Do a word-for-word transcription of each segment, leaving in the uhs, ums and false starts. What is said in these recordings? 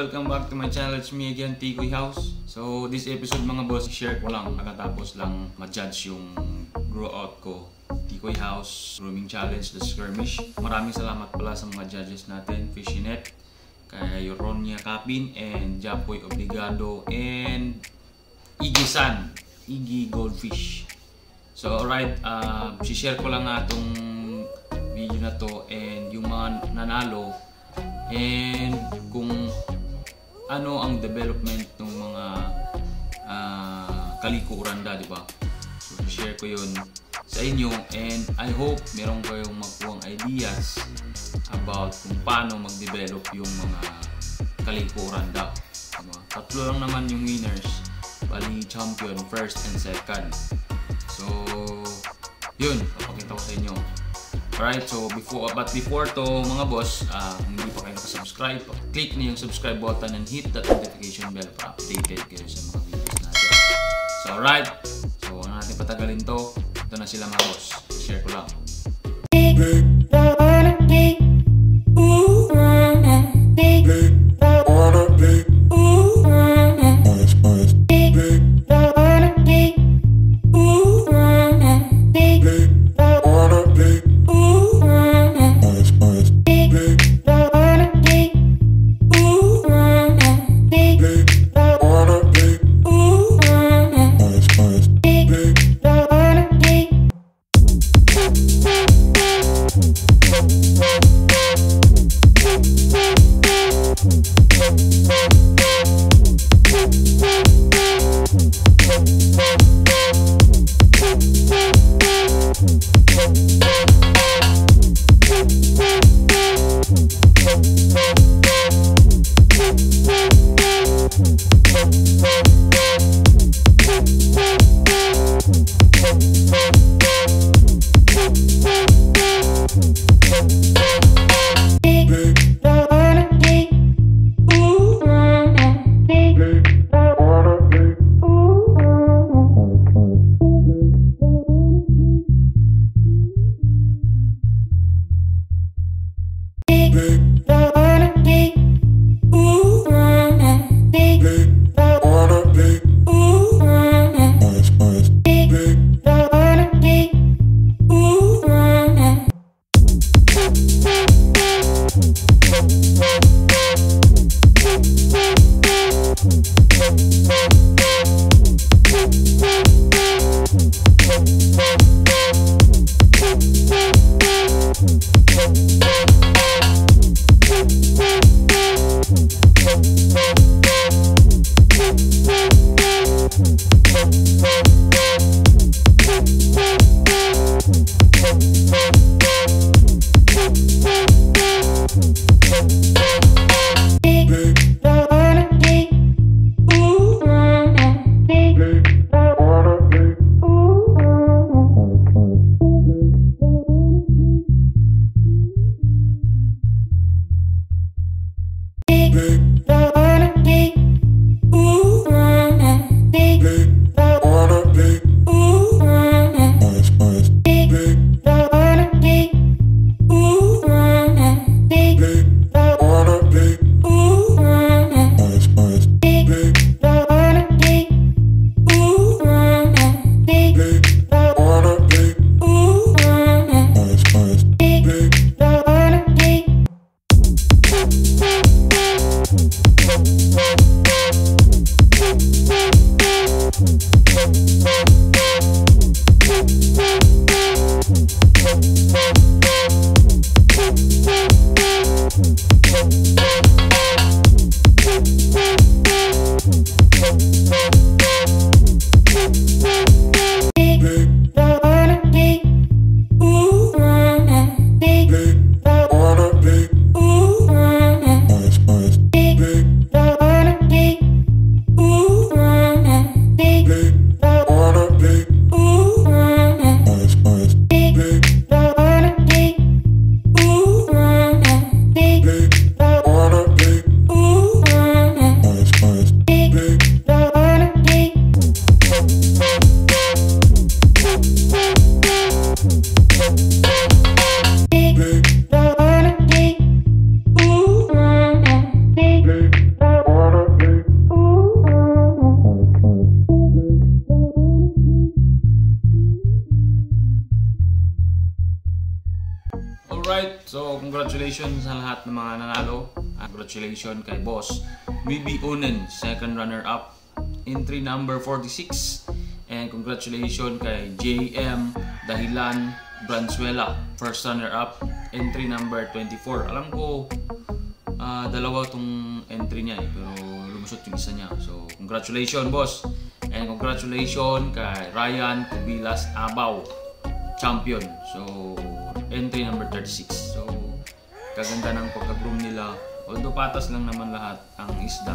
welcome back to my channel. It's me again, Tkoi House. So this episode mga boss, share ko lang nakatapos lang ma-judge yung Growout ko, Tkoi House Grooming Challenge, the skirmish. Maraming salamat pala sa mga judges natin, Fishinet, kay Yoronia Capin, and Japoy Obligado, and Iggy-san, Iggy Goldfish. So alright, uh, share ko lang nga itong video na to and yung mga nanalo and kung ano ang development ng mga uh, Calico Oranda, di ba? So share ko yun sa inyo and I hope meron kayong makuhang ideas about kung paano mag-develop yung mga Calico Oranda, diba? Tatlo lang naman yung winners, bali champion, first and second. So yun, papakita ko sa inyo. Alright, so before, but before to mga boss, uh, kung hindi pa kayo nakasubscribe, click niyo yung subscribe button and hit that notification bell para updated kayo sa mga videos natin. So alright, so huwag na natin patagalin to. Ito na sila mga boss, share ko lang. Bye. So, congratulations sa lahat ng mga nanalo. Congratulations kay Boss Bibi Unen, second runner-up, entry number forty-six. And congratulations kay J M Dahilan Branzuela, first runner-up, entry number twenty-four. Alam ko, uh, dalawa tong entry niya eh, pero lumusot yung isa niya. So, congratulations, boss. And congratulations kay Ryan Cubilas Abaw, champion. So, entry number thirty-six. So, kaganda ng pagka-groom nila. Although patas lang naman lahat ang isda,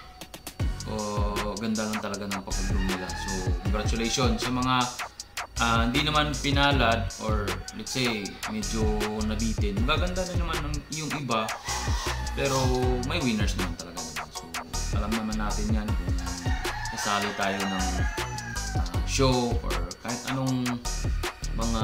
o ganda lang talaga ng pagka-groom nila. So, congratulations sa mga uh, hindi naman pinalad or let's say medyo nabitin. Magaganda na naman ng, yung iba, pero may winners naman talaga naman. So, alam naman natin yan kung nasali tayo ng uh, show or kahit anong mga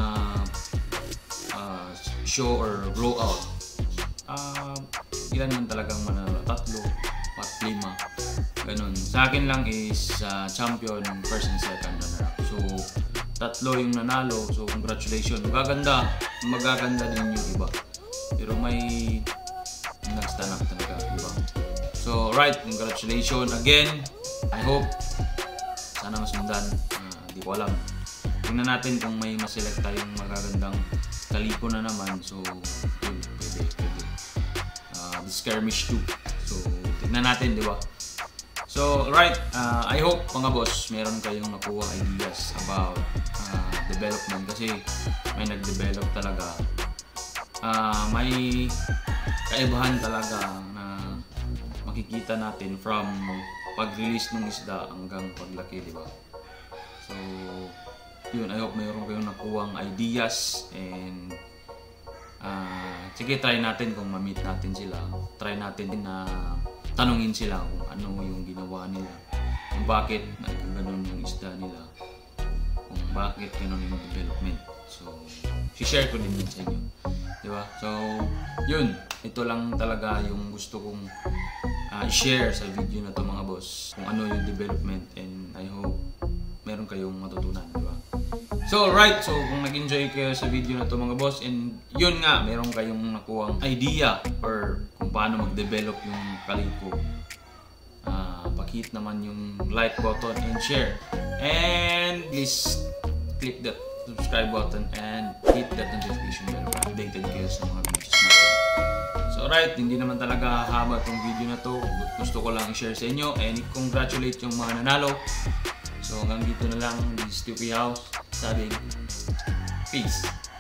uh, show or growout. Uh, ilan man talagang manalo? Tatlo, pat lima. Ganun. Sa akin lang is uh, champion, first and second runner-up. So, tatlo yung nanalo. So, congratulations. Magaganda. Magaganda din yung iba. Pero may nag-stand up talaga, diba? So, right. Congratulations again. I hope sana masundan. Uh, di ko alam. Tingnan natin kung may maselect tayong magagandang Calico na naman. So, yun. Pwede, pwede. Uh, the skirmish too. So, tingnan natin, di ba? So, right, uh, I hope mga boss, meron kayong nakuha ideas about uh, development kasi may nag-develop talaga. Uh, may kaibahan talaga na makikita natin from pag-release ng isda hanggang paglaki, di ba? So, yun, I hope meron kayong nakuhang ideas and uh, sige, try natin kung ma-meet natin sila. Try natin na tanungin sila kung ano yung ginawa nila, kung bakit nagkaganon yung isda nila, kung bakit ganon yung development. So, share ko din yun sa inyo, di ba? So, yun, ito lang talaga yung gusto kong uh, i-share sa video na to mga boss, kung ano yung development, and I hope meron kayong matutunan, di ba? So, right, so kung nag-enjoy kayo sa video na to mga boss, and yun nga, meron kayong nakuhang idea or kung paano mag-develop yung Calico, uh, pag-hit naman yung like button and share. And please click that subscribe button and hit that notification bell para updated kayo sa mga videos natin. So, right, hindi naman talaga haba tong video na to. Gusto ko lang i-share sa inyo and congratulate yung mga nanalo. So, hanggang dito na lang. This is T P House. Sabi, peace.